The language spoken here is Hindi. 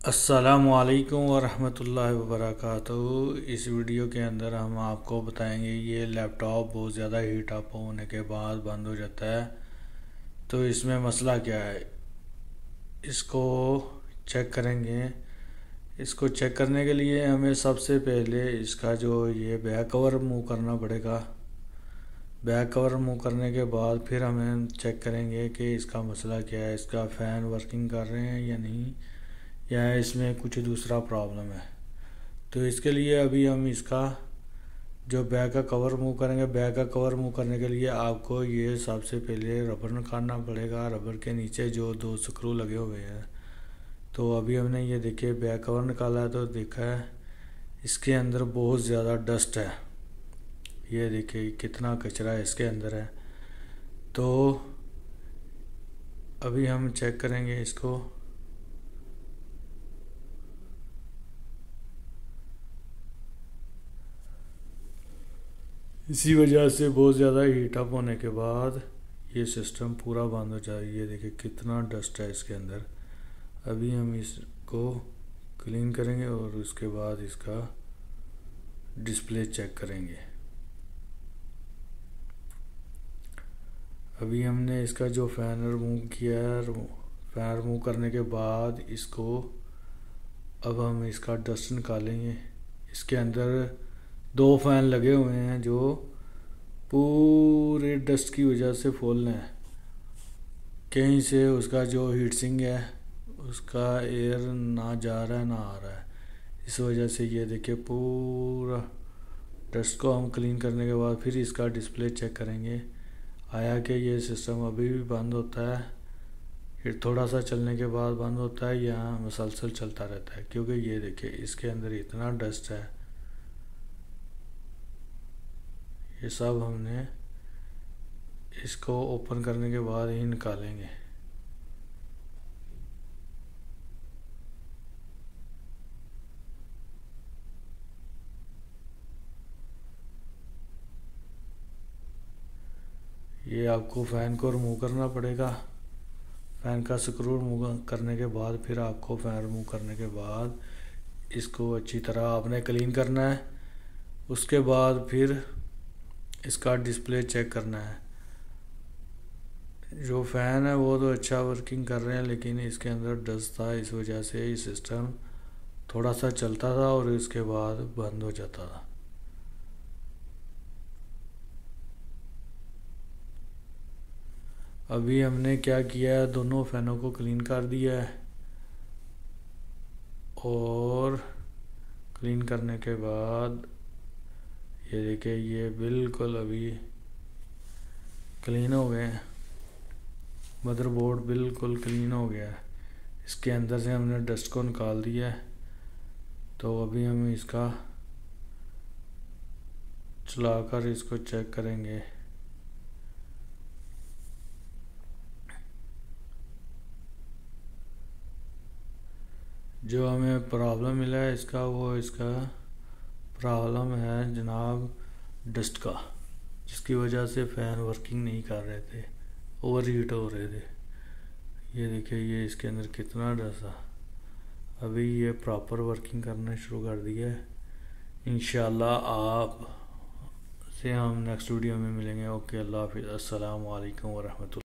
अस्सलामुअलैकुम वरहमतुल्लाहि वबरकातुहू। इस वीडियो के अंदर हम आपको बताएंगे ये लैपटॉप बहुत ज़्यादा हीट अप होने के बाद बंद हो जाता है, तो इसमें मसला क्या है, इसको चेक करेंगे। इसको चेक करने के लिए हमें सबसे पहले इसका जो ये बैक कवर मूव करना पड़ेगा। बैक कवर रिमूव करने के बाद फिर हमें चेक करेंगे कि इसका मसला क्या है, इसका फ़ैन वर्किंग कर रहे हैं या नहीं, या इसमें कुछ दूसरा प्रॉब्लम है। तो इसके लिए अभी हम इसका जो बैक का कवर रिमूव करेंगे। बैक का कवर रिमूव करने के लिए आपको ये सबसे पहले रबर निकालना पड़ेगा। रबर के नीचे जो दो स्क्रू लगे हुए हैं, तो अभी हमने ये देखिए बैक कवर निकाला है, तो देखा है इसके अंदर बहुत ज़्यादा डस्ट है। ये देखिए कितना कचरा इसके अंदर है। तो अभी हम चेक करेंगे इसको। इसी वजह से बहुत ज़्यादा हीट अप होने के बाद ये सिस्टम पूरा बंद हो जाए। ये देखिए कितना डस्ट है इसके अंदर। अभी हम इसको क्लीन करेंगे और उसके बाद इसका डिस्प्ले चेक करेंगे। अभी हमने इसका जो फ़ैन रिमूव किया है, फ़ैन रिमूव करने के बाद इसको अब हम इसका डस्ट निकालेंगे। इसके अंदर दो फ़ैन लगे हुए हैं जो पूरे डस्ट की वजह से फूल हैं। कहीं से उसका जो हीट सिंक है उसका एयर ना जा रहा है ना आ रहा है। इस वजह से ये देखिए पूरा डस्ट को हम क्लीन करने के बाद फिर इसका डिस्प्ले चेक करेंगे। आया कि ये सिस्टम अभी भी बंद होता है, फिर थोड़ा सा चलने के बाद बंद होता है, या मुसलसल चलता रहता है। क्योंकि ये देखिए इसके अंदर इतना डस्ट है। ये सब हमने इसको ओपन करने के बाद ही निकालेंगे। ये आपको फ़ैन को रिमूव करना पड़ेगा। फ़ैन का स्क्रू रिमूव करने के बाद फिर आपको फ़ैन रिमूव करने के बाद इसको अच्छी तरह आपने क्लीन करना है। उसके बाद फिर इसका डिस्प्ले चेक करना है। जो फ़ैन है वो तो अच्छा वर्किंग कर रहे हैं, लेकिन इसके अंदर डस्ट था, इस वजह से ये सिस्टम थोड़ा सा चलता था और इसके बाद बंद हो जाता था। अभी हमने क्या किया है, दोनों फ़ैनों को क्लीन कर दिया है और क्लीन करने के बाद ये देखिए ये बिल्कुल अभी क्लीन हो गए हैं। मदरबोर्ड बिल्कुल क्लीन हो गया है। इसके अंदर से हमने डस्ट को निकाल दिया है। तो अभी हम इसका चलाकर इसको चेक करेंगे। जो हमें प्रॉब्लम मिला है इसका, वो इसका प्रॉब्लम है जनाब डस्ट का, जिसकी वजह से फ़ैन वर्किंग नहीं कर रहे थे, ओवर हीट हो रहे थे। ये देखिए ये इसके अंदर कितना डस्ट था। अभी ये प्रॉपर वर्किंग करना शुरू कर दिया है। इंशाल्लाह आप से हम नेक्स्ट वीडियो में मिलेंगे। ओके, अल्लाह हाफिज़। अस्सलाम वालेकुम वरहमतुल्लाह।